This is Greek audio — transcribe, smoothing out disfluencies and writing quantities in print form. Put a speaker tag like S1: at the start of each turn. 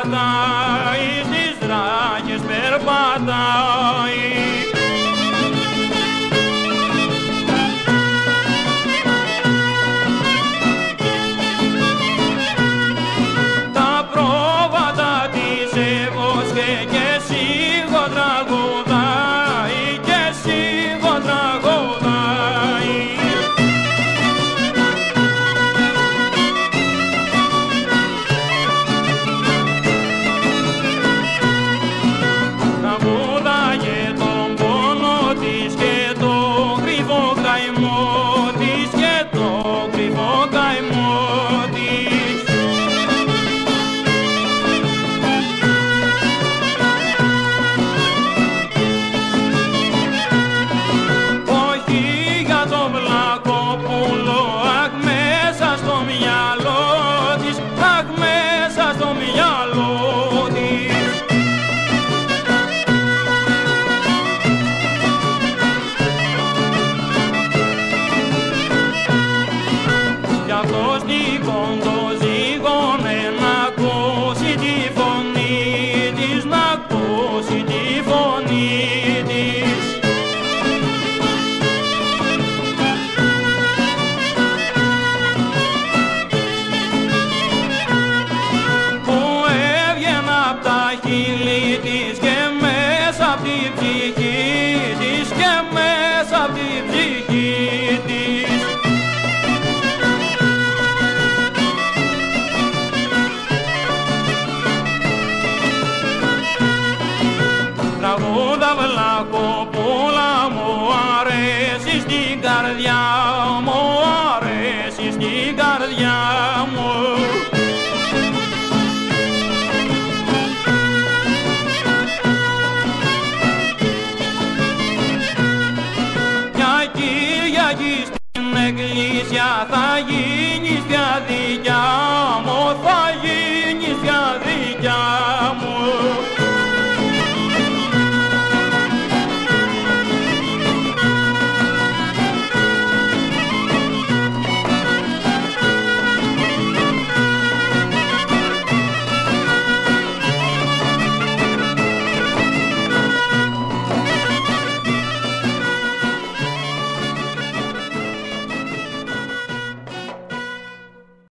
S1: περπατάει, στις δράκες περπατάει. Τα πρόβατα της έβοσκε και σίγο τραγουδάει, και σίγο τραγουδάει. Τραγούδαγε τον πόνο της και το κρυφό καημό της, και το κρυφό καημό της. Όχι για το Βλακόπουλο, αχ μέσα στο μυαλό της, αχ μέσα στο μυαλό της. Κι αυτός τυχόν το ζήγωνε να ακούσει τη φωνή της, να ακούσει τη φωνή της. Που έβγαινε απ' τα χείλη της και μέσα απ' την ψυχή της, και μέσα απ' την ψυχή της. Τραγούδα Βλακόπουλα μου αρέσει στην καρδιά μου, αρέσει στην καρδιά μου. Μια Κυριακή στην εκκλησιά θα γίνει